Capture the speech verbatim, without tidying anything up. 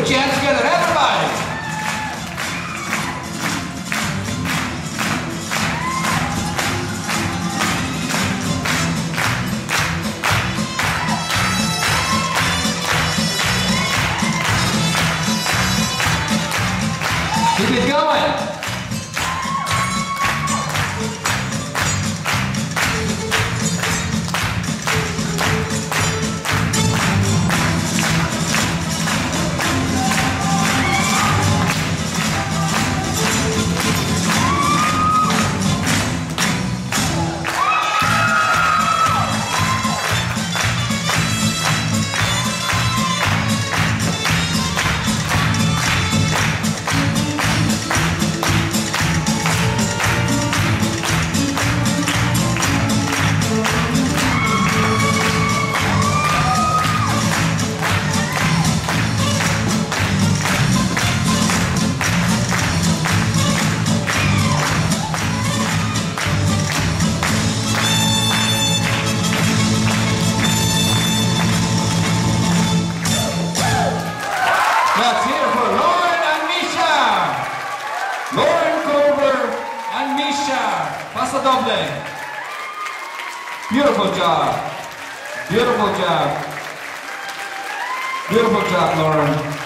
Put your hands together, everybody. Keep it going. Let's hear for Lauren and Misha. Lauren Cover and Misha. Paso doble. Beautiful job. Beautiful job. Beautiful job, Lauren.